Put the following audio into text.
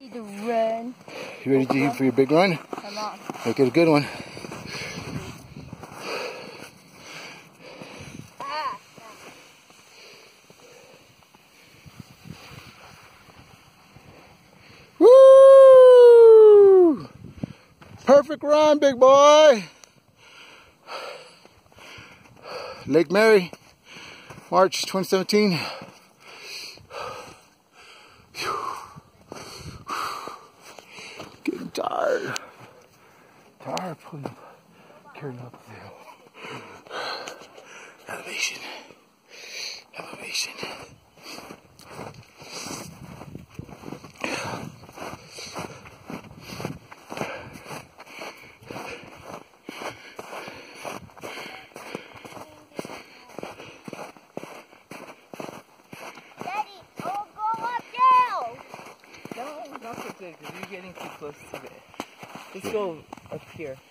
to run. You ready for your big run? Come on. Make it a good one. Woo! Perfect run, big boy. Lake Mary, March 2017. Getting tired. Tired pulling up, carrying up the hill. Elevation. Elevation. Not so good because you're getting too close to it. Let's go up here.